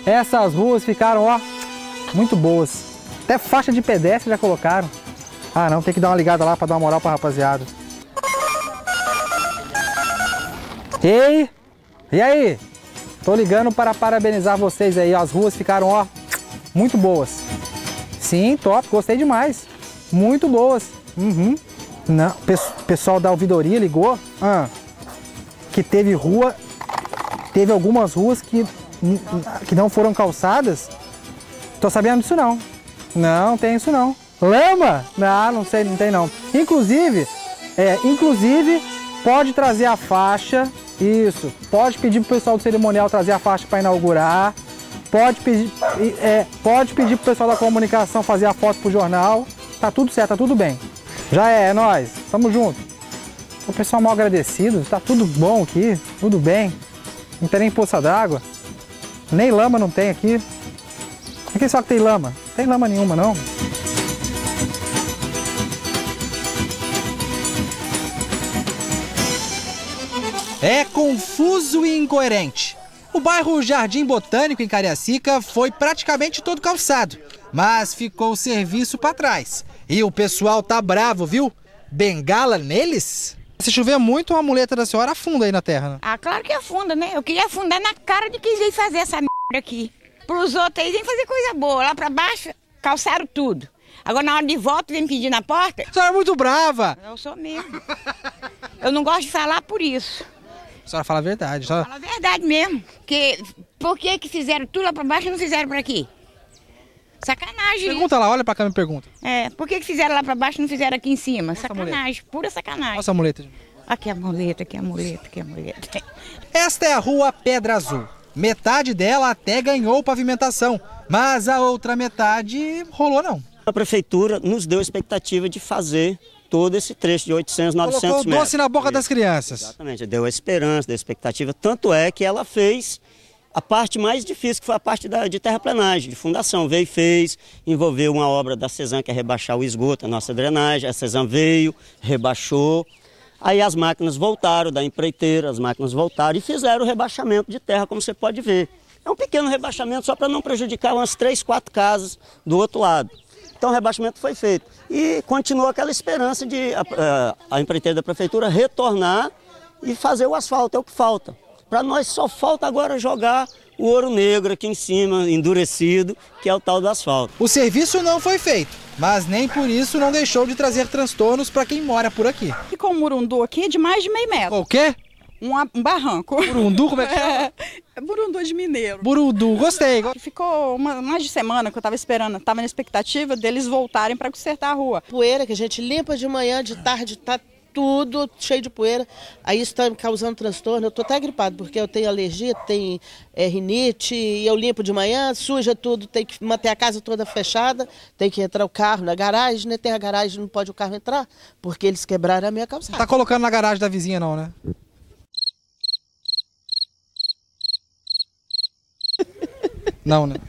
Essas ruas ficaram, ó, muito boas. Até faixa de pedestre já colocaram. Ah não, tem que dar uma ligada lá pra dar uma moral pra rapaziada. Ei! E aí? Tô ligando para parabenizar vocês aí. As ruas ficaram, ó, muito boas. Sim, top, gostei demais. Muito boas. Não, pessoal da ouvidoria ligou que teve algumas ruas que não foram calçadas. Tô sabendo disso não. Não tem isso não. Lama? Não sei, não tem não. Inclusive pode trazer a faixa. Isso, pode pedir pro pessoal do cerimonial trazer a faixa para inaugurar. Pode pedir pro pessoal da comunicação fazer a foto pro jornal. Tá tudo certo, tá tudo bem. Já é nóis, tamo junto. O pessoal mal agradecido, tá tudo bom aqui, tudo bem. Não tem nem poça d'água. Nem lama não tem aqui. Aqui só que tem lama. Não tem lama nenhuma não. É confuso e incoerente. O bairro Jardim Botânico, em Cariacica, foi praticamente todo calçado, mas ficou o serviço para trás. E o pessoal tá bravo, viu? Bengala neles? Se chover muito, a muleta da senhora afunda aí na terra, né? Ah, claro que afunda, né? Eu queria afundar na cara de quem veio fazer essa merda aqui. Pros outros aí, vem fazer coisa boa. Lá pra baixo, calçaram tudo. Agora, na hora de volta, vem pedir na porta. A senhora é muito brava. Eu sou mesmo. Eu não gosto de falar por isso. A senhora fala a verdade. A senhora... Fala a verdade mesmo. Por que fizeram tudo lá pra baixo e não fizeram pra aqui? Sacanagem. Pergunta lá, olha pra cá e me pergunta. Por que fizeram lá pra baixo e não fizeram aqui em cima? Sacanagem, pura sacanagem. Olha essa muleta. Aqui a muleta, aqui a muleta, aqui a muleta. Esta é a rua Pedra Azul. Metade dela até ganhou pavimentação, mas a outra metade rolou não. A prefeitura nos deu a expectativa de fazer todo esse trecho de 800, 900 metros. Colocou o doce na boca das crianças. Exatamente, deu a esperança, deu a expectativa. Tanto é que ela fez a parte mais difícil, que foi a parte de terraplenagem, de fundação. Veio e fez, envolveu uma obra da Cesan, que é rebaixar o esgoto, a nossa drenagem. A Cesan veio, rebaixou. Aí as máquinas voltaram da empreiteira, as máquinas voltaram e fizeram o rebaixamento de terra, como você pode ver. É um pequeno rebaixamento só para não prejudicar umas 3, 4 casas do outro lado. Então o rebaixamento foi feito. E continuou aquela esperança de a empreiteira da prefeitura retornar e fazer o asfalto, é o que falta. Para nós só falta agora jogar o ouro negro aqui em cima, endurecido, que é o tal do asfalto. O serviço não foi feito, mas nem por isso não deixou de trazer transtornos para quem mora por aqui. Ficou um murundu aqui de mais de meio metro. O quê? Um barranco. Burundu, como é que chama? É burundu de mineiro. Burundu, gostei. Ficou mais de semana que eu estava esperando, estava na expectativa deles voltarem para consertar a rua. Poeira que a gente limpa de manhã, de tarde, tá tudo cheio de poeira. Aí isso está me causando transtorno. Eu tô até gripado, porque eu tenho alergia, tenho rinite, e eu limpo de manhã, suja tudo, tem que manter a casa toda fechada, tem que entrar o carro na garagem, né? Tem a garagem, não pode o carro entrar, porque eles quebraram a minha calçada. Tá colocando na garagem da vizinha não, né? Não, né?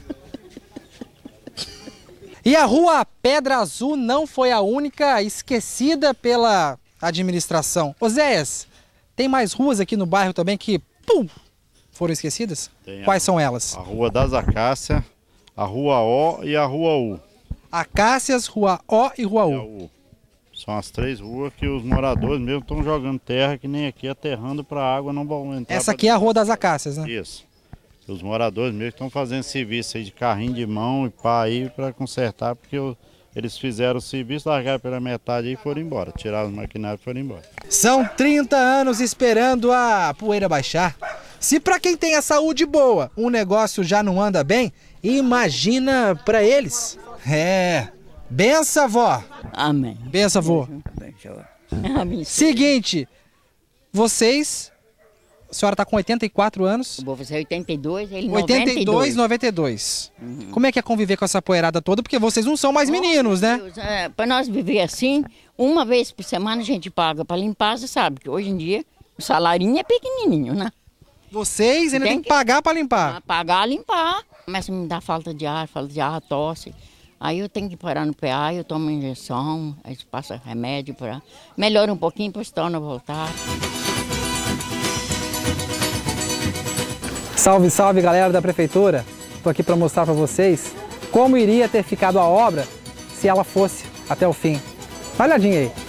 E a rua Pedra Azul não foi a única esquecida pela administração. Oséias, tem mais ruas aqui no bairro também que foram esquecidas? Quais são elas? A Rua das Acácias, a Rua O e a Rua U. Acácias, Rua O e Rua U. São as 3 ruas que os moradores mesmo estão jogando terra, que nem aqui, aterrando para a água não vão entrar. Essa aqui é a Rua das Acácias, né? Isso. Os moradores mesmo estão fazendo serviço aí de carrinho de mão e pá aí para consertar, porque eles fizeram o serviço, largaram pela metade e foram embora. Tiraram os maquinários e foram embora. São 30 anos esperando a poeira baixar. Se para quem tem a saúde boa, um negócio já não anda bem, imagina para eles. Benção, vó. Amém. Benção, vô. Amém. Seguinte, vocês... A senhora está com 84 anos. Vou fazer 82, ele 82, 92. Como é que é conviver com essa poeirada toda? Porque vocês não são mais meninos, né? Para nós viver assim, uma vez por semana a gente paga para limpar, você sabe que hoje em dia o salarinho é pequenininho, né? Vocês ainda tem que pagar para limpar? Pagar, limpar. Começa a me dar falta de ar, tosse. Aí eu tenho que parar no PA, eu tomo injeção, aí passa remédio para melhora um pouquinho para se tornar voltar. Salve, salve galera da prefeitura! Estou aqui para mostrar para vocês como iria ter ficado a obra se ela fosse até o fim. Dá uma olhadinha aí.